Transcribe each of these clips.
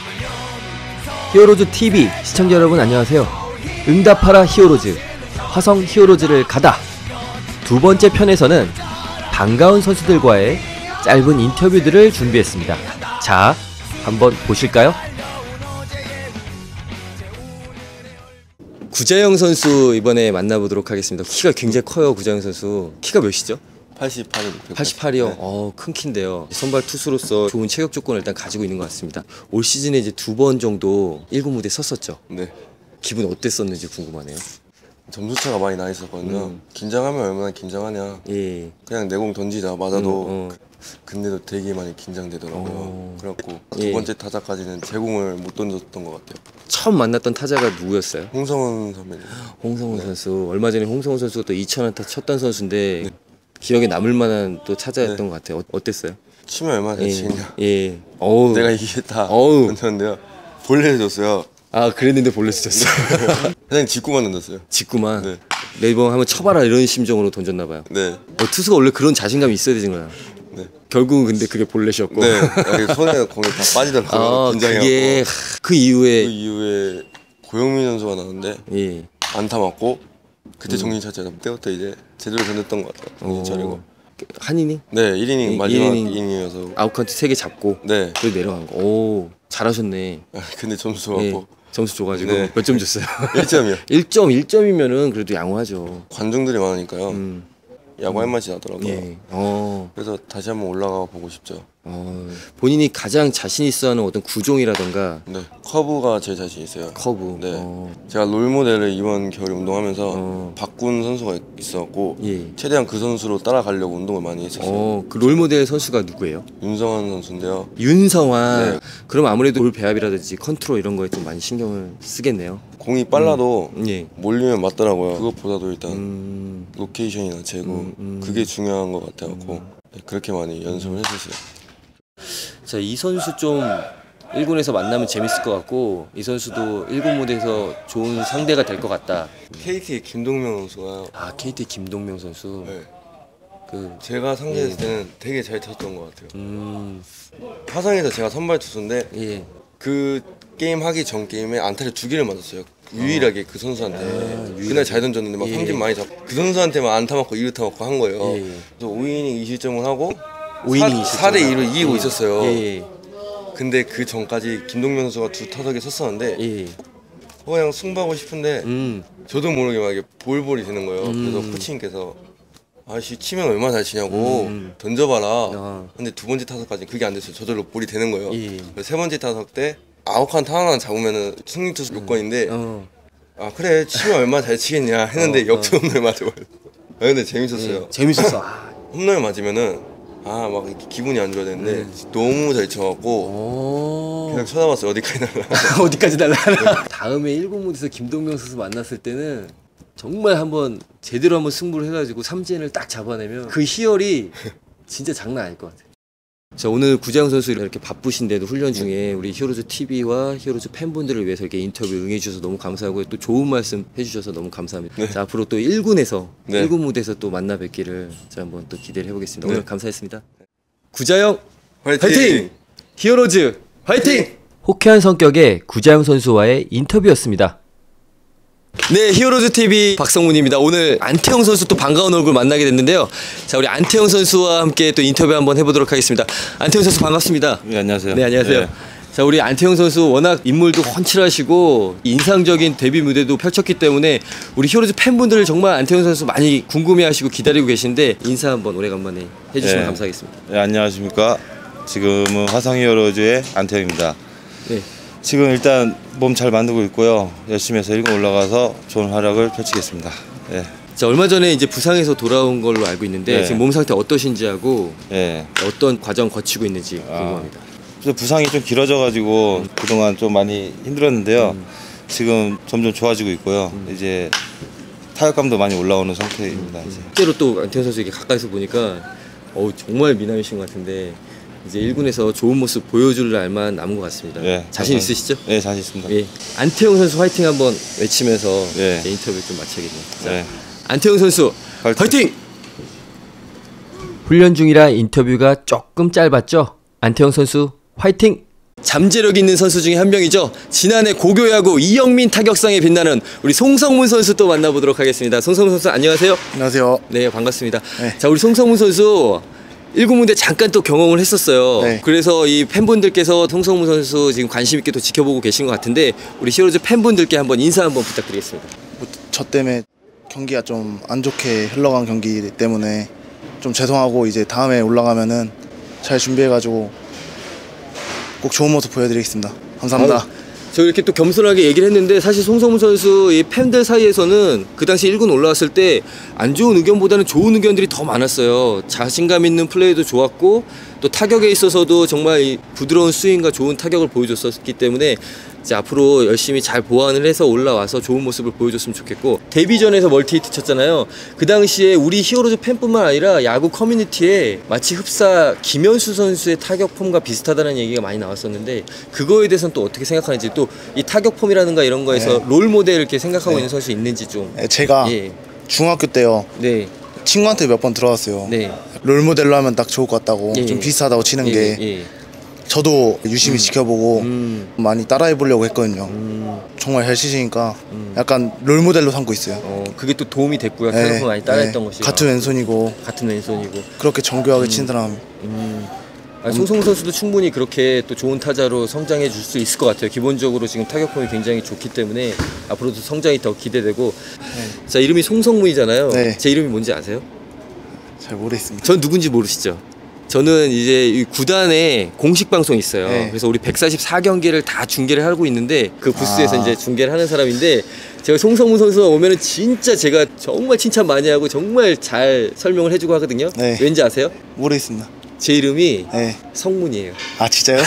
히어로즈 TV 시청자 여러분 안녕하세요. 응답하라 히어로즈, 화성 히어로즈를 가다. 두 번째 편에서는 반가운 선수들과의 짧은 인터뷰들을 준비했습니다. 자, 한번 보실까요? 구자영 선수 이번에 만나보도록 하겠습니다. 키가 굉장히 커요. 구자영 선수 키가 몇이죠? 88이요. 88이요? 네. 큰 키인데요. 선발 투수로서 좋은 체격 조건을 일단 가지고 있는 것 같습니다. 올 시즌에 이제 2번 정도 1군 무대에 섰었죠. 네. 기분 어땠었는지 궁금하네요. 점수차가 많이 나 있었거든요. 긴장하면 얼마나 긴장하냐. 예. 그냥 내공 던지자 맞아도 근데도 되게 많이 긴장되더라고요. 그래갖고 예. 두 번째 타자까지는 제공을 못 던졌던 것 같아요. 처음 만났던 타자가 누구였어요? 홍성훈 선배님. 홍성훈 선수. 얼마 전에 홍성훈 선수가 또 2000안타 쳤던 선수인데 기억에 남을 만한 또 타자였던 것 같아요. 어땠어요? 치면 얼마나 잘 치겠냐. 예. 어우. 내가 이기겠다 어우. 던졌는데요. 볼넷 줬어요. 아, 그랬는데 볼넷 쳤어요. 그냥 직구만 던졌어요. 직구만. 네. 내번 한번 쳐봐라 이런 심정으로 던졌나봐요. 네. 투수가 원래 그런 자신감이 있어야 되는 거야. 네. 결국은 근데 그게 볼넷이었고. 네. 손에 공이 다 빠지더라고요. 아, 긴장해갖고. 그게 그 이후에 그 이후에 고영민 선수가 나왔는데 예. 안타 맞고 그때 정신 차렸죠. 그때부터 이제 제대로 던졌던 것 같아요. 정신 차리고. 한 이닝? 네, 1이닝 예, 마지막 1이닝. 1이닝이어서. 아웃카운트 3개 잡고 네. 그리고 내려간 거. 오, 잘하셨네. 근데 점수 예. 갖고 점수 줘가지고 네. 몇 점 줬어요? 1점이요. 1점이면은 그래도 양호하죠. 관중들이 많으니까요. 야구 할 맛이 나더라고요. 예. 그래서 다시 한번 올라가 보고 싶죠. 본인이 가장 자신 있어하는 어떤 구종이라던가 네, 커브가 제일 자신 있어요. 커브. 네, 제가 롤 모델을 이번 겨울에 운동하면서 바꾼 선수가 있었고 예. 최대한 그 선수로 따라가려고 운동을 많이 했었어요. 그 롤모델 선수가 누구예요? 윤성환 선수인데요. 윤성환. 네. 그럼 아무래도 볼 배합이라든지 컨트롤 이런 거에 좀 많이 신경을 쓰겠네요. 공이 빨라도 예. 몰리면 맞더라고요. 그것보다도 일단 로케이션이나 제구 그게 중요한 것 같아갖고 네, 그렇게 많이 연습을 했었어요. 자, 이 선수 좀 1군에서 만나면 재밌을 것 같고 이 선수도 1군 무대에서 좋은 상대가 될 것 같다. KT의 김동명 선수가요. 아, KT 김동명 선수. 네. 그 제가 상대했을 때는 되게 잘 쳤던 것 같아요. 화성에서 제가 선발 투수인데 예. 그 게임 하기 전 게임에 안타를 2개를 맞았어요. 유일하게 그 선수한테. 그날 잘 던졌는데 막 삼진 많이 잡고 그 선수한테만 안타 맞고 2루타 맞고 한 거예요. 그래서 5이닝 2실점을 하고 5이닝 4대 2로 이기고 있었어요. 예. 근데 그 전까지 김동명 선수가 두 타석에 섰었는데 예. 그냥 승부하고 싶은데 저도 모르게 막 이게 볼볼이 되는 거예요. 그래서 코치님께서 아씨 치면 얼마나 잘 치냐고 던져봐라. 근데 두 번째 타석까지 그게 안 됐어요. 저절로 볼이 되는 거예요. 그래서 세 번째 타석 때 아웃카운트 하나만 잡으면은 승리 투수 요건인데 아 그래 치면 얼마나 잘 치겠냐 했는데 역전 홈런 맞아버렸어. 근데 재밌었어요. 재밌었어. 홈런 맞으면은 막 이렇게 기분이 안 좋아야 되는데 너무 잘 쳐갖고 그냥 쳐다봤어요. 어디까지 날라. 어디까지 날라나. 다음에 1군 무대에서 김동명 선수 만났을 때는 정말 한번 제대로 한번 승부를 해가지고 삼진을 딱 잡아내면 그 희열이 진짜 장난 아닐 것 같아요. 자, 오늘 구자영 선수 이렇게 바쁘신데도 훈련 중에 우리 히어로즈 TV와 히어로즈 팬분들을 위해서 이렇게 인터뷰 응해주셔서 너무 감사하고요. 또 좋은 말씀 해주셔서 너무 감사합니다. 네. 자, 앞으로 또 1군에서 네. 1군 무대에서 또 만나 뵙기를 자, 한번 또 기대를 해보겠습니다. 오늘 감사했습니다. 구자영 화이팅! 히어로즈 화이팅! 호쾌한 성격의 구자영 선수와의 인터뷰였습니다. 네, 히어로즈 TV 박성문입니다. 오늘 안태영 선수 또 반가운 얼굴 만나게 됐는데요. 자, 우리 안태영 선수와 함께 또 인터뷰 한번 해보도록 하겠습니다. 안태영 선수 반갑습니다. 네, 안녕하세요. 네, 안녕하세요. 네. 자, 우리 안태영 선수 워낙 인물도 훤칠하시고 인상적인 데뷔 무대도 펼쳤기 때문에 우리 히어로즈 팬분들 정말 안태영 선수 많이 궁금해하시고 기다리고 계신데 인사 한번 오래간만에 해주시면 네. 감사하겠습니다. 네, 안녕하십니까. 지금은 화성 히어로즈의 안태영입니다. 네. 지금 일단 몸 잘 만들고 있고요. 열심히 해서 1군 올라가서 좋은 활약을 펼치겠습니다. 네. 자, 얼마 전에 이제 부상에서 돌아온 걸로 알고 있는데 네. 지금 몸 상태 어떠신지 하고 네. 어떤 과정 거치고 있는지 궁금합니다. 부상이 좀 길어져가지고 그동안 좀 많이 힘들었는데요. 지금 점점 좋아지고 있고요. 이제 타격감도 많이 올라오는 상태입니다. 이제. 실제로 또 안태영 선수 이렇게 가까이서 보니까 정말 미남이신 것 같은데 이제 1군에서 좋은 모습 보여줄 날만 남은 것 같습니다. 네, 자신 감사합니다. 있으시죠? 네, 자신 있습니다. 예. 안태영 선수 화이팅 한번 외치면서 네. 이제 인터뷰 좀 마쳐야겠네요. 자, 네. 안태영 선수 화이팅! 화이팅! 훈련 중이라 인터뷰가 조금 짧았죠? 안태영 선수 화이팅! 잠재력 있는 선수 중에 한 명이죠. 지난해 고교야구 이영민 타격상에 빛나는 우리 송성문 선수 또 만나보도록 하겠습니다. 송성문 선수 안녕하세요. 안녕하세요. 네, 반갑습니다. 네. 자, 우리 송성문 선수 1군무대 잠깐 또 경험을 했었어요. 네. 그래서 이 팬분들께서 송성문 선수 지금 관심 있게 또 지켜보고 계신 것 같은데 우리 히어로즈 팬분들께 한번 인사 한번 부탁드리겠습니다. 저 때문에 경기가 좀 안 좋게 흘러간 경기 때문에 좀 죄송하고 이제 다음에 올라가면은 잘 준비해가지고 꼭 좋은 모습 보여드리겠습니다. 감사합니다. 저 이렇게 또 겸손하게 얘기를 했는데 사실 송성문 선수 이 팬들 사이에서는 그 당시 1군 올라왔을 때 안 좋은 의견보다는 좋은 의견들이 더 많았어요. 자신감 있는 플레이도 좋았고 또 타격에 있어서도 정말 이 부드러운 스윙과 좋은 타격을 보여줬었기 때문에 이제 앞으로 열심히 잘 보완을 해서 올라와서 좋은 모습을 보여줬으면 좋겠고, 데뷔전에서 멀티히트 쳤잖아요. 그 당시에 우리 히어로즈 팬뿐만 아니라 야구 커뮤니티에 마치 흡사 김현수 선수의 타격 폼과 비슷하다는 얘기가 많이 나왔었는데 그거에 대해서는 또 어떻게 생각하는지, 또 이 타격 폼이라는가 이런 거에서 네. 롤 모델 이렇게 생각하고 네. 있는 선수 있는지 좀. 제가 예. 중학교 때요. 네. 친구한테 몇 번 들어왔어요. 네. 롤모델로 하면 딱 좋을 것 같다고. 예. 좀 비슷하다고 치는 예. 게 예. 저도 유심히 지켜보고 많이 따라해보려고 했거든요. 정말 잘 치시니까 약간 롤모델로 삼고 있어요. 그게 또 도움이 됐고요. 네. 타격 폼 많이 따라했던 것이. 같은 왼손이고 같은 왼손이고. 그렇게 정교하게 치는 사람. 송성문 선수도 충분히 그렇게 또 좋은 타자로 성장해 줄 수 있을 것 같아요. 기본적으로 지금 타격폼이 굉장히 좋기 때문에 앞으로도 성장이 더 기대되고. 자, 이름이 송성문이잖아요. 네. 제 이름이 뭔지 아세요? 잘 모르겠습니다. 전 누군지 모르시죠? 저는 이제 이 구단에 공식 방송이 있어요. 네. 그래서 우리 144경기를 다 중계를 하고 있는데 그 부스에서 이제 중계를 하는 사람인데, 제가 송성문 선수가 오면은 진짜 제가 정말 칭찬 많이 하고 정말 잘 설명을 해주고 하거든요. 네. 왠지 아세요? 모르겠습니다. 제 이름이 네. 성문이에요. 아 진짜요?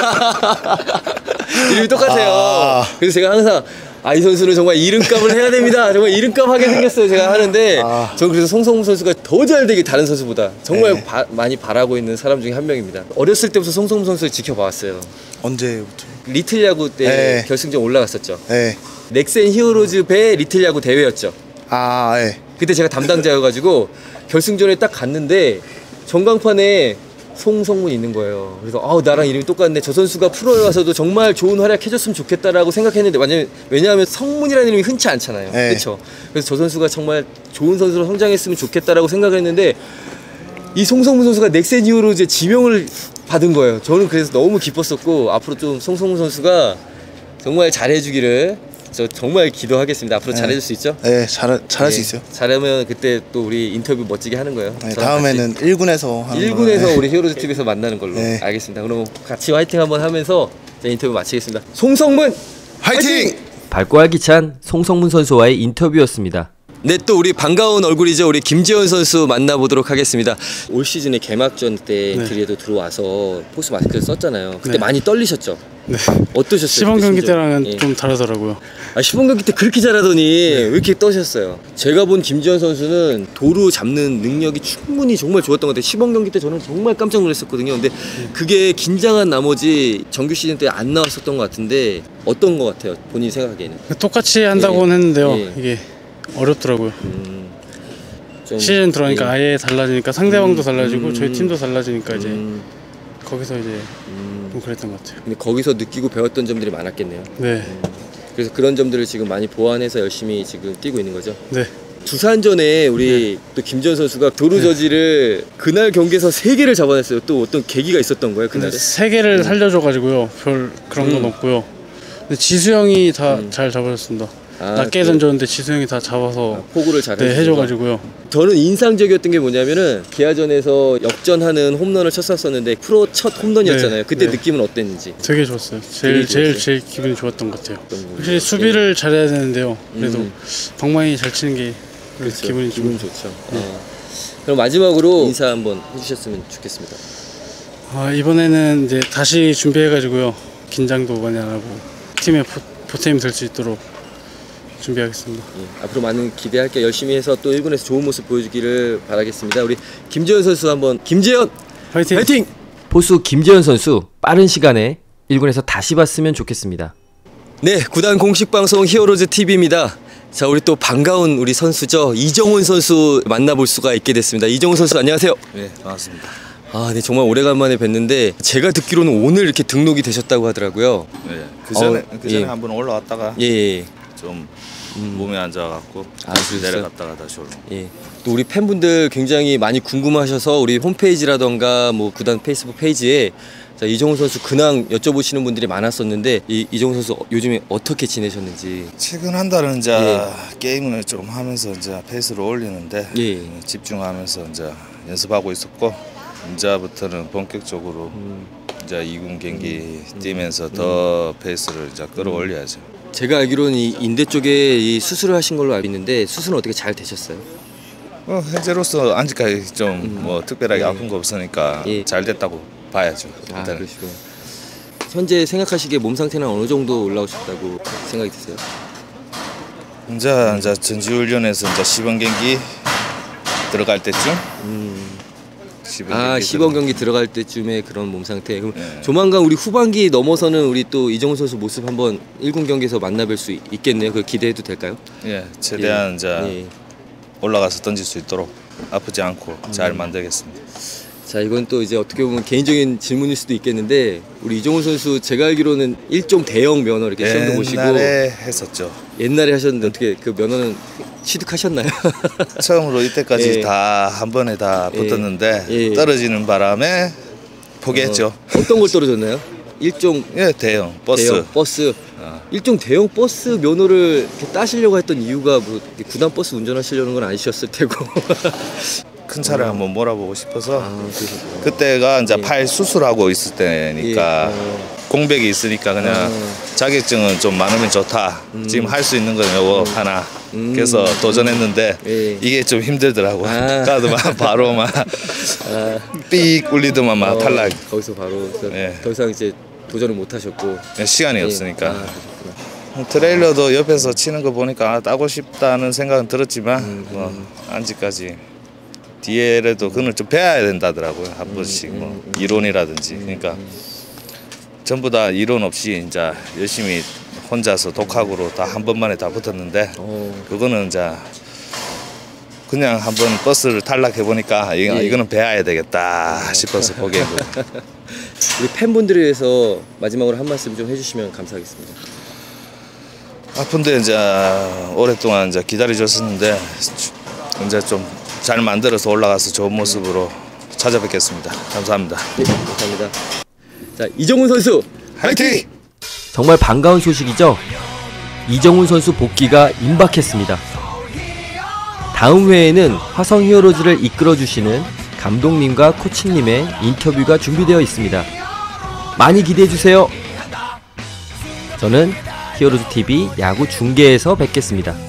이름이 똑같아요. 그래서 제가 항상 이 선수는 정말 이름값을 해야 됩니다. 정말 이름값 하게 생겼어요. 제가 하는데 저는 그래서 송성문 선수가 더 잘 되게 다른 선수보다 정말 네. 많이 바라고 있는 사람 중에 한 명입니다. 어렸을 때부터 송성문 선수를 지켜봐왔어요. 언제부터? 리틀 야구 때 네. 결승전 올라갔었죠. 네. 넥센 히어로즈 배 리틀 야구 대회였죠. 아 네. 그때 제가 담당자여가지고 결승전에 딱 갔는데 전광판에 송성문이 있는 거예요. 그래서 나랑 이름이 똑같네. 저 선수가 프로에 와서도 정말 좋은 활약 해줬으면 좋겠다라고 생각했는데, 왜냐하면 성문이라는 이름이 흔치 않잖아요. 네. 그렇죠. 그래서 저 선수가 정말 좋은 선수로 성장했으면 좋겠다라고 생각을 했는데 이 송성문 선수가 넥센 히어로즈의 지명을 받은 거예요. 저는 그래서 너무 기뻤었고, 앞으로 좀 송성문 선수가 정말 잘해주기를 저 정말 기도하겠습니다. 앞으로 잘해줄 수 있죠? 네, 잘할 수 있어요. 잘하면 그때 또 우리 인터뷰 멋지게 하는 거예요. 네, 저랑 다음에는 1군에서 하는 1군에서 거예요. 우리 히어로즈 TV에서 만나는 걸로. 네. 알겠습니다. 그럼 같이 화이팅 한번 하면서 인터뷰 마치겠습니다. 송성문 화이팅! 밝고 활기찬 송성문 선수와의 인터뷰였습니다. 네, 또 우리 반가운 얼굴이죠. 우리 김재원 선수 만나보도록 하겠습니다. 올 시즌에 개막전 때 그래도 들어와서 포수 마스크를 썼잖아요. 그때 네. 많이 떨리셨죠? 네. 어떠셨어요? 시범 경기 그때 심정? 때랑은 예. 좀 다르더라고요. 시범 경기 때 그렇게 잘하더니 왜 이렇게 떠셨어요? 제가 본 김지현 선수는 도루 잡는 능력이 충분히 정말 좋았던 것 같아요. 시범 경기 때 저는 정말 깜짝 놀랐었거든요. 근데 그게 긴장한 나머지 정규 시즌 때 안 나왔었던 것 같은데 어떤 것 같아요? 본인 생각에는? 똑같이 한다고는 했는데요. 예. 이게 어렵더라고요. 좀, 시즌 들어가니까 예. 아예 달라지니까 상대방도 달라지고 저희 팀도 달라지니까 이제 거기서 이제 좀 그랬던 것 같아요. 근데 거기서 느끼고 배웠던 점들이 많았겠네요. 네. 그래서 그런 점들을 지금 많이 보완해서 열심히 지금 뛰고 있는 거죠. 네. 두산전에 우리 또 김지현 선수가 도루 저지를 그날 경기에서 3개를 잡아냈어요. 또 어떤 계기가 있었던 거예요, 그날에? 세 개를 살려줘가지고요. 별 그런 건 없고요. 근데 지수 형이 다 잘 잡아줬습니다. 낮게 던졌는데 지수 형이 다 잡아서 포구를 잘 네, 해줘가지고요. 저는 인상적이었던 게 뭐냐면은 기아전에서 역전하는 홈런을 쳤었는데 프로 첫 홈런이었잖아요. 네, 그때 네. 느낌은 어땠는지? 되게 좋았어요. 되게 제일 좋았어요? 기분이 좋았던 것 같아요. 어떤 부분이? 확실히 수비를 잘해야 되는데요. 그래도 방망이 잘 치는 게 그렇죠. 기분이 기분 좀 좋죠. 그럼 마지막으로 인사 한번 해주셨으면 좋겠습니다. 이번에는 이제 다시 준비해가지고요. 긴장도 많이 안 하고 팀의 보탬이 될 수 있도록 준비하겠습니다. 예, 앞으로 많은 기대할게요. 열심히 해서 또 1군에서 좋은 모습 보여주기를 바라겠습니다. 우리 김재현 선수 한번. 김재현 화이팅! 화이팅! 포수 김재현 선수 빠른 시간에 1군에서 다시 봤으면 좋겠습니다. 네, 구단 공식 방송 히어로즈 TV입니다. 자, 우리 또 반가운 우리 선수죠. 이정훈 선수 만나볼 수가 있게 됐습니다. 이정훈 선수 안녕하세요. 네, 반갑습니다. 아, 네, 정말 오래간만에 뵀는데 제가 듣기로는 오늘 이렇게 등록이 되셨다고 하더라고요. 네. 그전에 예. 한번 올라왔다가 예. 좀 몸에 앉아갖고 그러셨어요? 내려갔다가 다시 올라. 예. 또 우리 팬분들 굉장히 많이 궁금하셔서 우리 홈페이지라던가 뭐 구단 페이스북 페이지에 자, 이정훈 선수 근황 여쭤보시는 분들이 많았었는데 이정훈 선수 요즘에 어떻게 지내셨는지. 최근 한 달은 이제 게임을 좀 하면서 이제 페이스를 올리는데 예. 집중하면서 이제 연습하고 있었고 이제부터는 본격적으로 이제 2군 경기 뛰면서 더 페이스를 이제 끌어올려야죠. 제가 알기로는 이 인대 쪽에 이 수술을 하신 걸로 알고 있는데 수술은 어떻게 잘 되셨어요? 현재로서 아직까지 좀 뭐 특별하게 아픈 거 없으니까 예. 잘 됐다고 봐야죠. 아, 일단은. 그러시구나. 현재 생각하시기에 몸 상태는 어느 정도 올라오셨다고 생각이 드세요? 이제 전지훈련에서 이제 시범 경기 들어갈 때쯤. 시범 경기 들어갈 때쯤에 그런 몸 상태. 그럼 네. 조만간 우리 후반기 넘어서는 우리 또 이정훈 선수 모습 한번 1군 경기에서 만나뵐 수 있겠네요. 그걸 기대해도 될까요? 예, 최대한 예. 이제 예. 올라가서 던질 수 있도록 아프지 않고 잘 만들겠습니다. 자, 이건 또 이제 어떻게 보면 개인적인 질문일 수도 있겠는데 우리 이정훈 선수 제가 알기로는 일종 대형 면허 이렇게 시험도 보시고 옛날에 했었죠. 옛날에 하셨는데 어떻게 그 면허는 취득하셨나요? 처음으로 이때까지 예. 다 한 번에 다 예. 붙었는데 예. 떨어지는 바람에 포기했죠. 어떤 걸 떨어졌나요? 일종 예, 대형 버스. 대형 버스. 일종 대형 버스 면허를 이렇게 따시려고 했던 이유가 뭐 구단 버스 운전하시려는 건 아니셨을 테고. 큰 차를 한번 몰아보고 싶어서 그러셨구나. 그때가 이제 예. 팔 수술하고 있을 때니까 공백이 있으니까 그냥 자격증은 좀 많으면 좋다. 지금 할 수 있는 건 요거 하나. 그래서 도전했는데 예. 이게 좀 힘들더라고. 아. 가드만 바로 막 삑 울리더만 막 탈락. 거기서 바로 예. 더 이상 이제 도전을 못 하셨고. 시간이 예. 없으니까. 그러셨구나. 트레일러도 옆에서 치는 거 보니까 따고 싶다는 생각은 들었지만 뭐 아직까지 뒤에라도 그걸 좀 배워야 된다더라고요. 한 번씩 뭐 이론이라든지. 그러니까 전부 다 이론 없이 이제 열심히 혼자서 독학으로 다 한 번만에 다 붙었는데 그거는 이제 그냥 한번 버스를 탈락해 보니까 이거는 배워야 되겠다 싶어서 포기한 거예요. 우리 팬분들을 위해서 마지막으로 한 말씀 좀 해주시면 감사하겠습니다. 아픈데 이제 오랫동안 이제 기다려줬었는데 이제 좀 잘 만들어서 올라가서 좋은 모습으로 찾아뵙겠습니다. 감사합니다. 네, 감사합니다. 자, 이정훈 선수 화이팅! 정말 반가운 소식이죠. 이정훈 선수 복귀가 임박했습니다. 다음 회에는 화성 히어로즈를 이끌어주시는 감독님과 코치님의 인터뷰가 준비되어 있습니다. 많이 기대해주세요. 저는 히어로즈TV 야구 중계에서 뵙겠습니다.